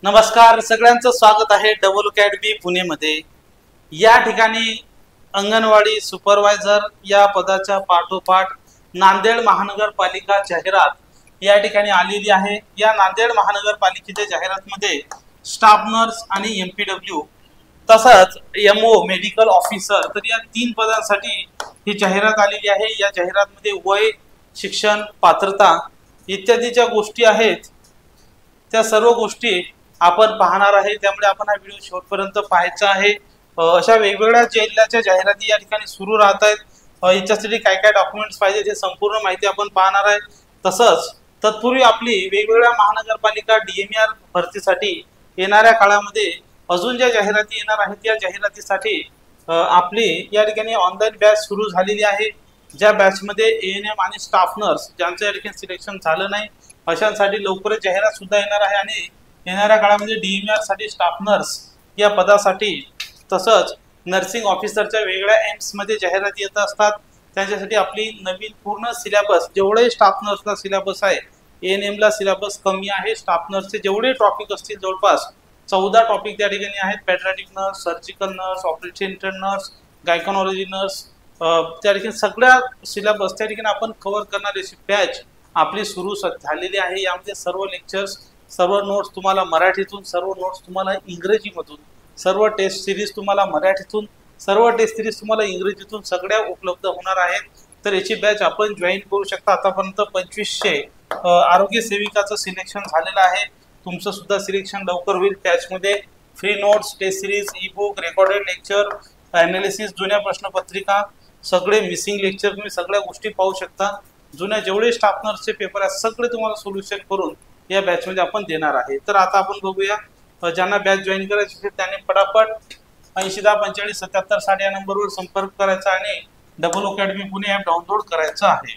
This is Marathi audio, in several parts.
नमस्कार, सगळ्यांचं स्वागत आहे डबल अकॅडमी पुणेमध्ये। या ठिकाणी अंगणवाडी सुपरवायझर या पदाच्या पाठोपाठ नांदेड महानगरपालिका जाहिरात या ठिकाणी आलेली आहे। या नांदेड महानगरपालिकेच्या जाहिरातमध्ये स्टाफ नर्स आणि एमपीडब्ल्यू तसंच एमओ मेडिकल ऑफिसर तर या 3 पदांसाठी ही जाहिरात आलेली आहे। या जाहिरातमध्ये वय, शिक्षण, पात्रता इत्यादीच्या गोष्टी आहेत। त्या सर्व गोष्टी आपण पाहणार आहे, त्यामुळे आपण हा व्हिडिओ शेवटपर्यंत पाहायचा आहे। अशा वेगवेगळ्या जिल्ह्याच्या जाहिराती या ठिकाणी सुरू राहत आहेत। याच्यासाठी काय काय डॉक्युमेंट्स पाहिजे हे संपूर्ण माहिती आपण पाहणार आहे। तसंच तत्पूर्वी आपली वेगवेगळ्या महानगरपालिका डीएमआर भरतीसाठी येणाऱ्या काळामध्ये अजून ज्या जाहिराती येणार आहेत या जाहिरातीसाठी आपली या ठिकाणी ऑनलाईन बॅच सुरू झालेली आहे। ज्या बॅचमध्ये एएनएम आणि स्टाफ नर्स ज्यांचं या ठिकाणी सिलेक्शन झालं नाही अशांसाठी लवकरच जाहिरात सुद्धा येणार आहे आणि येणाऱ्या काळामध्ये डीएमआर साठी स्टाफ नर्स या पदासाठी तसंच नर्सिंग ऑफिसरच्या वेगळ्या एम्स मध्ये जाहिराती येत असतात। त्यांच्यासाठी आपली नवीन पूर्ण सिलेबस जेवढे स्टाफ नर्सला सिलेबस आहे, एएनएम ला सिलेबस कमी आहे। स्टाफ नर्सचे जेवढे टॉपिक असतील जवळपास 14 टॉपिक त्या ठिकाणी आहेत। Paediatric nurse, surgical nurse, operation nurse, gynaecology nurse त्या ठिकाणी सगळ्या सिलेबस त्या ठिकाणी आपण कव्हर करणारी अशी बॅच आपली सुरू झालेली आहे। यामध्ये सर्व लेक्चर्स, सर्व नोट्स तुम्हाला मराठीतून, सर्व नोट्स तुम्हाला इंग्रजीमधून, सर्व टेस्ट सिरीज तुम्हाला मराठीतून, सर्व टेस्ट सिरीज तुम्हाला इंग्रजीतून सगळ्या उपलब्ध होणार आहेत। तर याची बॅच आपण जॉईन करू शकता। आतापर्यंत 2500 आरोग्य सेविकाचं सिलेक्शन झालेलं आहे। तुमचं सुद्धा सिलेक्शन लवकर होईल। बॅचमध्ये free notes, test series, e book, recorded lecture, analysis, जुन्या प्रश्नपत्रिका, सगळे मिसिंग लेक्चर तुम्ही सगळ्या गोष्टी पाहू शकता। जुन्या जेवढे स्टाफ नर्सचे पेपर आहेत सगळे तुम्हाला सोल्युशन करून या बॅचमध्ये आपण देणार आहे। तर आता आपण बघूया ज्यांना बॅच जॉईन करायची असेल त्यांनी पटापट 8010457760 या नंबरवर संपर्क करायचा आणि double academy Pune app download करायचं आहे।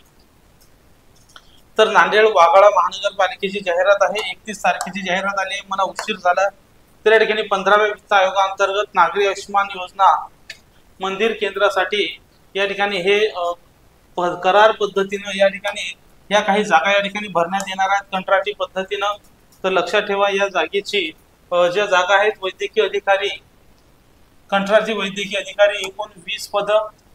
तर नांदेड वाघाळा महानगरपालिकेची जाहिरात आहे। 31 तारखेची जाहिरात आली, मला उशीर झाला। तर या ठिकाणी 15व्या वित्त आयोगाअंतर्गत नागरी आयुष्यमान योजना मंदिर केंद्रासाठी या ठिकाणी हे करार पद्धतीने या ठिकाणी या काही जागा या ठिकाणी भरण्यात येणार आहेत कंत्राटी पद्धतीनं। तर लक्षात ठेवा या जागेची ज्या जागा आहेत वैद्यकीय अधिकारी, कंत्राटी वैद्यकीय अधिकारी एकूण 20 पद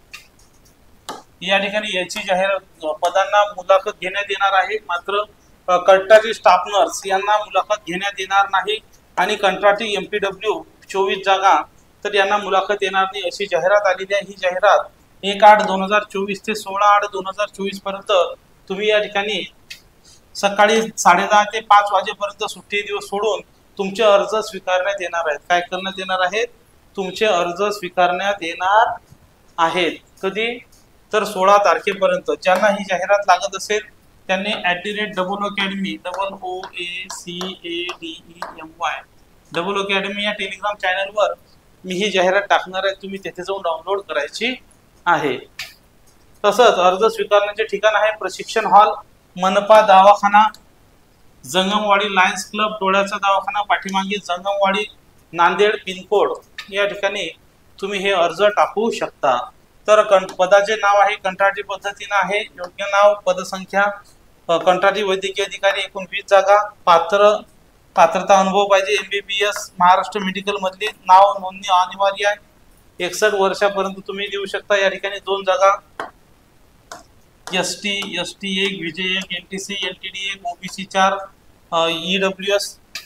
या ठिकाणी याची जाहिरात पदांना मुलाखत घेण्यात येणार आहे। मात्र कंत्राटी स्टाफ नर्स यांना मुलाखत घेण्यात येणार नाही आणि कंत्राटी एमपीडब्ल्यू 24 जागा तर यांना मुलाखत येणार नाही अशी जाहिरात आलेली आहे। ही जाहिरात 1/8/2024 ते 16/8/2024 पर्यंत तुम्ही या ठिकाणी सकाळी 10:30 ते 5 वाजेपर्यंत सुट्टी दिवस सोडून तुमचे अर्ज स्वीकारण्यात येणार आहेत। काय करण्यात येणार आहेत? तुमचे अर्ज स्वीकारण्यात येणार आहेत। कधी? तर 16 तारखेपर्यंत। ज्यांना ही जाहिरात लागत असेल त्यांनी @double academy OACADEMY double academy या टेलिग्राम चॅनलवर मी ही जाहिरात टाकणार आहे, तुम्ही तिथे जाऊन डाउनलोड करायची आहे। तसंच अर्ज स्वीकारण्याचे ठिकाण आहे प्रशिक्षण हॉल, मनपा दवाखाना, जंगमवाडी लायन्स क्लब, डोळ्याचा दवाखाना पाठीमागे जंगमवाडी, नांदेड पिनकोड या ठिकाणी तुम्ही हे अर्ज टाकू शकता। तर पदाचे नाव आहे कंत्राटी पद्धतीने आहे, योग्य नाव, पदसंख्या, कंत्राटी वैद्यकीय अधिकारी एकूण 20 जागा, पात्रता अनुभव पाहिजे, MBBS महाराष्ट्र मेडिकल मधली, नाव नोंदणी अनिवार्य आहे, 61 वर्षापर्यंत तुम्ही देऊ शकता। या ठिकाणी 2 जागा ST 1, विजय 1, NTC NTD 1, OBC 4, EWS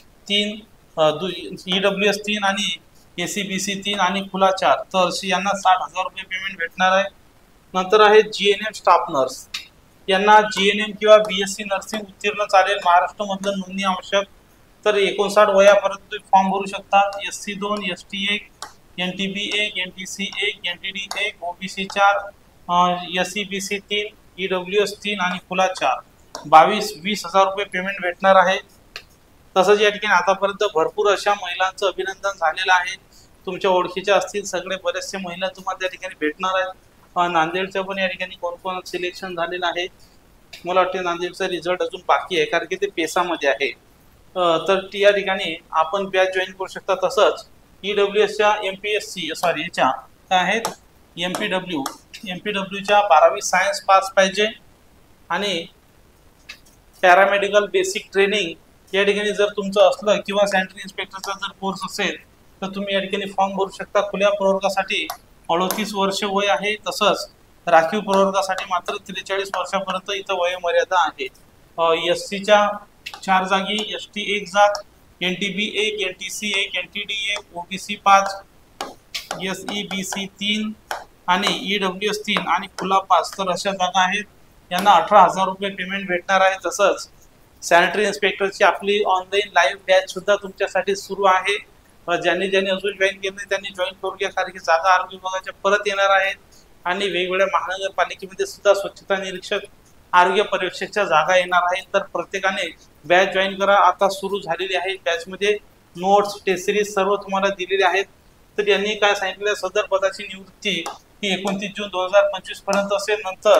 3 आणि ACBC 3 आणि खुला 4। तर यांना 60,000 रुपये पेमेंट भेटणार आहे। नंतर आहे GNM स्टाफ नर्स, यांना GNM किंवा BSc नर्सिंग उत्तीर्ण चालेल, महाराष्ट्र मधलं नोंदणी आवश्यक। तर 59 वयापर्यंत तुम्ही फॉर्म भरू शकता। SC 2, ST 1, NTB 1, NTC 1, NTD 1, OBC 4, SCBC 3, EWS 3 आणि खुला 4। 20,000 रुपये पेमेंट भेटणार आहे। तसंच या ठिकाणी आतापर्यंत भरपूर अशा महिलांचं अभिनंदन झालेलं आहे। तुमच्या ओळखीच्या असतील सगळे, बरेचसे महिला तुम्हाला त्या ठिकाणी भेटणार आहेत। नांदेडचं पण या ठिकाणी कोण सिलेक्शन झालेलं आहे, मला वाटते नांदेडचा रिझल्ट अजून बाकी आहे कारण की ते पेसामध्ये आहे। तर या ठिकाणी आपण बॅच जॉईन करू शकता। तसंच EWSच्या याच्या काय आहेत एमपीडब्ल्यूच्या 12वी सायन्स पास पाहिजे आणि पॅरामेडिकल बेसिक ट्रेनिंग या ठिकाणी जर तुमचं असलं किंवा सॅनिटरी इन्स्पेक्टरचा जर कोर्स असेल तर तुम्ही या ठिकाणी फॉर्म भरू शकता। खुल्या प्रवर्गासाठी 38 वर्ष वय आहे, तसंच राखीव प्रवर्गासाठी मात्र 43 वर्षापर्यंत इथं वयोमर्यादा आहे। SCच्या 4 जागी, ST 1 जाग, NTB 1, NTC 1, NTD 1, OBC 5, SEBC 3 आणि EWS 3 आणि खुला 5 तर अशा जागा आहेत। यांना 18,000 रुपये पेमेंट भेटणार आहे। तसंच सॅनिटरी इन्स्पेक्टरची आपली ऑनलाईन लाईव्ह बॅच सुद्धा तुमच्यासाठी सुरू आहे। ज्यांनी अजून जॉईन केले नाही त्यांनी जॉईन करून घ्या, कारण की जागा आरोग्य विभागाच्या परत येणार आहेत आणि वेगवेगळ्या महानगरपालिकेमध्ये सुद्धा स्वच्छता निरीक्षक, आरोग्य पर्यवेक्षकच्या जागा येणार आहेत। तर प्रत्येकाने बॅच जॉईन करा, आता सुरू झालेली आहे। बॅचमध्ये नोट्स, टेस्ट सिरीज सर्व तुम्हाला दिलेले आहेत। तर यांनी काय सांगितलं, सदर पदाची निवृत्ती ही 29 जून 2025 पर्यंत असेल। नंतर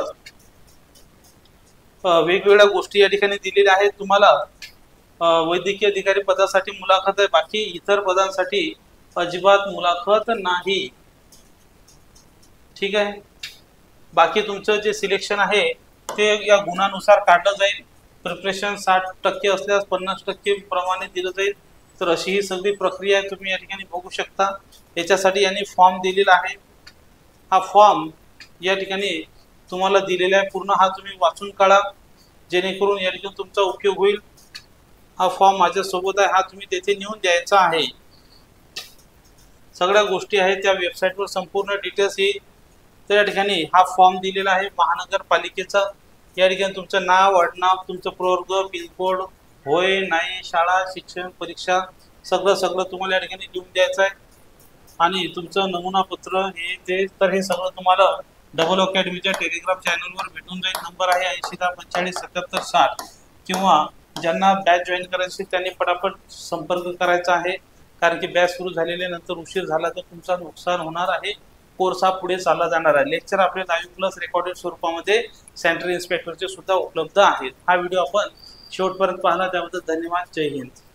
वेगवेगळ्या गोष्टी या ठिकाणी दिलेल्या आहेत तुम्हाला। वैद्यकीय अधिकारी पदासाठी मुलाखत आहे, बाकी इतर पदांसाठी अजिबात मुलाखत नाही, ठीक आहे। बाकी तुमचं जे सिलेक्शन आहे ते या गुणानुसार काढलं जाईल। प्रिपरेशन 60% असल्यास 50% प्रमाणे दिलं जाईल। तर अशी ही सगळी प्रक्रिया तुम्ही या ठिकाणी बघू शकता। याच्यासाठी यांनी फॉर्म दिलेला आहे। हा फॉर्म या ठिकाणी तुम्हाला दिलेला आहे, पूर्ण हा तुम्ही वाचून काढा जेणेकरून या ठिकाणी तुमचा उपयोग होईल। हा फॉर्म माझ्यासोबत आहे, हा तुम्ही तेथे नेऊन द्यायचा आहे। सगळ्या गोष्टी आहेत त्या वेबसाईटवर, संपूर्ण डिटेल्स येईल। तर या ठिकाणी हा फॉर्म दिलेला आहे महानगरपालिकेचा। या ठिकाणी तुमचं नाव, आडनाव, तुमचं प्रवर्ग, पिनकोड, होय नाही, शाळा, शिक्षण, परीक्षा सगळं तुम्हाला या ठिकाणी लिहून द्यायचं आहे आणि तुमचं नमुना पत्र हे ते। तर हे सगळं तुम्हाला डबल अकॅडमीच्या टेलिग्राम चॅनलवर भेटून जाईल। नंबर आहे 80457760 किंवा ज्यांना बॅच जॉईन करायची त्यांनी पटापट संपर्क करायचा आहे, कारण की बॅच सुरू झालेल्यानंतर उशीर झाला तर तुमचं नुकसान होणार आहे। कोर्स हा पुढे चालला जाणार आहे। लेक्चर आपले लाईव्ह प्लस रेकॉर्डेड स्वरूपामध्ये सॅनिटरी इन्स्पेक्टरचे सुद्धा उपलब्ध आहेत। हा व्हिडिओ आपण शेवटपर्यंत पाहला त्याबद्दल धन्यवाद। जय हिंद।